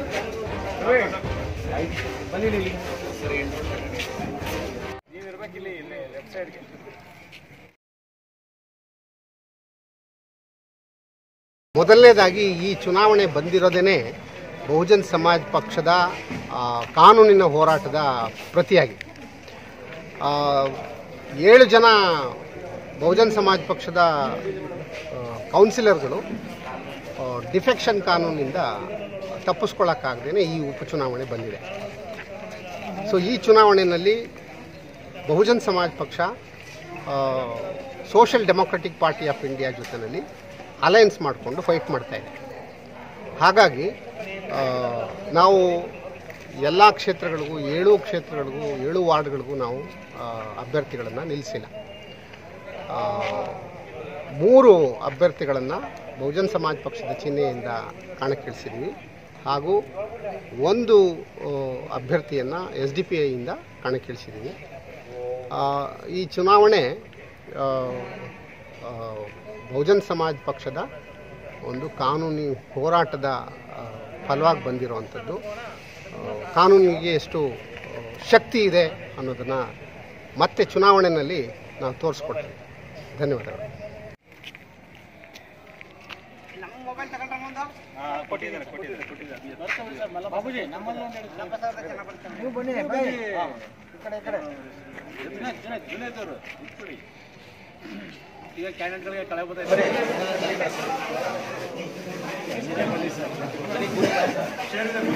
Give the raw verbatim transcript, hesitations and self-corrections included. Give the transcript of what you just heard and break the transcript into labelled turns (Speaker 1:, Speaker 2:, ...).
Speaker 1: ಬನ್ನಿ ಇಲ್ಲಿ ನೀವು ಇರ್ಬೇಕಿಲ್ಲ ಇಲ್ಲಿ ಲೆಫ್ಟ್ ಸೈಡ್ಗೆ.
Speaker 2: ಮೊದಲನೇದಾಗಿ ಈ ಚುನಾವಣೆ ಬಂದಿರೋದೇ ಬಹುಜನ್ ಸಮಾಜ್ ಪಕ್ಷದ ಕಾನೂನಿನ ಹೋರಾಟದ ಪ್ರತಿಯಾಗಿ ಏಳು ಜನ ಬಹುಜನ್ ಸಮಾಜ್ ಪಕ್ಷದ ಕೌನ್ಸಿಲರ್ಗಳು ಡಿಫೆಕ್ಷನ್ ಕಾನೂನಿನಿಂದ ತಪ್ಪಿಸ್ಕೊಳ್ಳೋಕ್ಕಾಗದೇ ಈ ಉಪಚುನಾವಣೆ ಬಂದಿದೆ. ಸೊ ಈ ಚುನಾವಣೆಯಲ್ಲಿ ಬಹುಜನ್ ಸಮಾಜ್ ಪಕ್ಷ social democratic party of India ಜೊತೆಯಲ್ಲಿ ಅಲಯನ್ಸ್ ಮಾಡಿಕೊಂಡು ಫೈಟ್ ಮಾಡ್ತಾಯಿದೆ. ಹಾಗಾಗಿ ನಾವು ಎಲ್ಲ ಕ್ಷೇತ್ರಗಳಿಗೂ ಏಳು ಕ್ಷೇತ್ರಗಳಿಗೂ ಏಳು ವಾರ್ಡ್ಗಳಿಗೂ ನಾವು ಅಭ್ಯರ್ಥಿಗಳನ್ನು ನಿಲ್ಲಿಸಿಲ್ಲ. ಮೂರು ಅಭ್ಯರ್ಥಿಗಳನ್ನು ಬಹುಜನ್ ಸಮಾಜ್ ಪಕ್ಷದ ಚಿಹ್ನೆಯಿಂದ ಕಣಕ್ಕಿಳಿಸಿದ್ವಿ ಹಾಗೂ ಒಂದು ಅಭ್ಯರ್ಥಿಯನ್ನು ಎಸ್ ಡಿ ಪಿ ಐಯಿಂದ ಕಣಕ್ಕಿಳಿಸಿದ್ವಿ. ಈ ಚುನಾವಣೆ ಬಹುಜನ್ ಸಮಾಜ್ ಪಕ್ಷದ ಒಂದು ಕಾನೂನಿ ಹೋರಾಟದ ಫಲವಾಗಿ ಬಂದಿರುವಂಥದ್ದು. ಕಾನೂನಿಗೆ ಎಷ್ಟು ಶಕ್ತಿ ಇದೆ ಅನ್ನೋದನ್ನು ಮತ್ತೆ ಚುನಾವಣೆಯಲ್ಲಿ ನಾವು ತೋರಿಸ್ಕೊಡ್ತೀವಿ. ಧನ್ಯವಾದಗಳು.
Speaker 1: ಈಗ ಕ್ಯಾಂಡಿಡೇಟ್ಗಳಿಗೆ ಕಳೆ ಬರ್ತಾ ಇದೆ.